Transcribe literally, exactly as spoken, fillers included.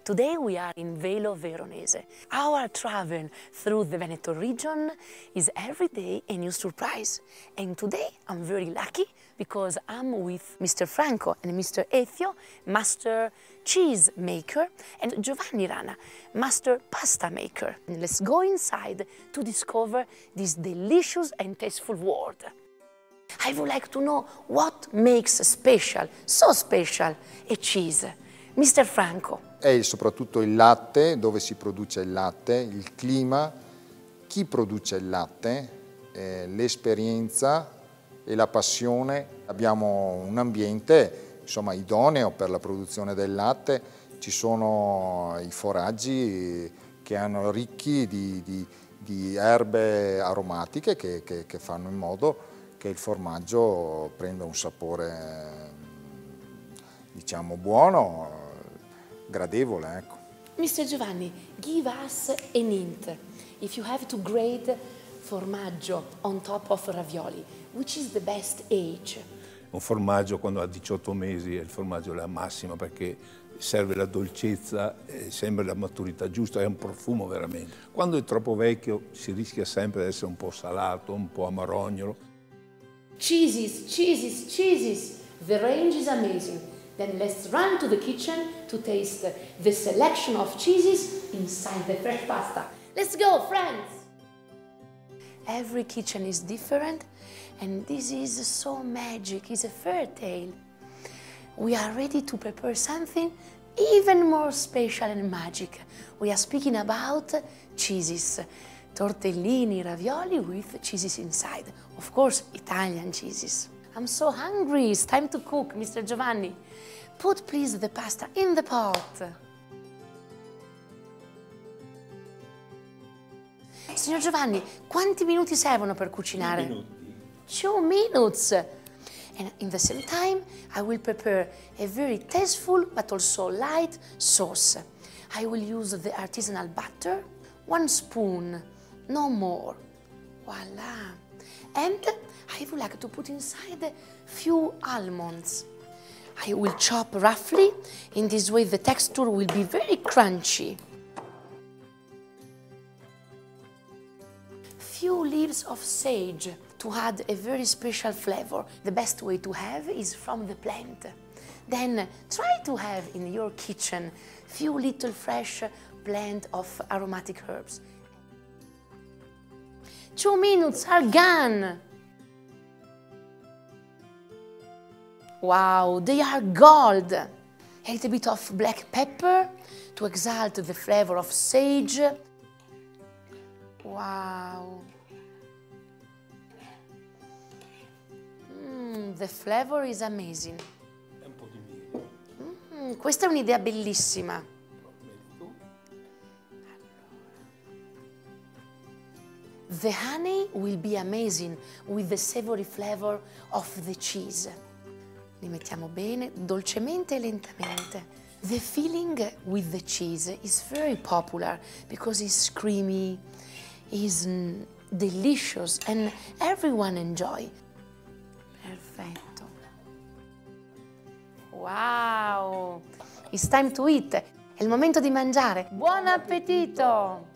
Today we are in Velo Veronese. Our travel through the Veneto region is every day a new surprise. And today I'm very lucky because I'm with Mister Franco and Mister Ezio, master cheese maker, and Giovanni Rana, master pasta maker. And let's go inside to discover this delicious and tasteful world. I would like to know what makes special, so special, a cheese. Mister Franco. È soprattutto il latte, dove si produce il latte, il clima, chi produce il latte, eh, l'esperienza e la passione. Abbiamo un ambiente, insomma, idoneo per la produzione del latte. Ci sono i foraggi che hanno ricchi di, di, di erbe aromatiche che, che, che fanno in modo che il formaggio prenda un sapore, diciamo, buono, gradevole, ecco. Mister Giovanni, give us an hint. If you have to grade formaggio on top of ravioli, which is the best age? Un formaggio quando ha diciotto mesi è il formaggio la massima perché serve la dolcezza, eh, sembra la maturità giusta, è un profumo veramente. Quando è troppo vecchio si rischia sempre di essere un po' salato, un po' amarognolo. Cheeses, cheeses, cheeses. The range is amazing. Then let's run to the kitchen to taste the selection of cheeses inside the fresh pasta. Let's go, friends! Every kitchen is different, and this is so magic. It's a fairy tale. We are ready to prepare something even more special and magic. We are speaking about cheeses. Tortellini, ravioli with cheeses inside. Of course, Italian cheeses. I'm so hungry. It's time to cook, Mister Giovanni. Put please the pasta in the pot. Signor Giovanni, quanti minuti servono per cucinare? Minuti. Two minutes. And in the same time, I will prepare a very tasteful but also light sauce. I will use the artisanal butter, one spoon, no more. Voila. And I would like to put inside a few almonds. I will chop roughly. In this way the texture will be very crunchy. Few leaves of sage to add a very special flavor. The best way to have is from the plant. Then try to have in your kitchen few little fresh plant of aromatic herbs. Two minutes are gone. Wow, they are gold. A little bit of black pepper to exalt the flavor of sage. Wow. Mm, the flavor is amazing. E un po' di miele. Mm, questa è un'idea bellissima. The honey will be amazing with the savory flavor of the cheese. Li mettiamo bene, dolcemente e lentamente. The filling with the cheese is very popular because it's creamy, it's delicious and everyone enjoy. Perfetto. Wow! It's time to eat. È il momento di mangiare. Buon appetito!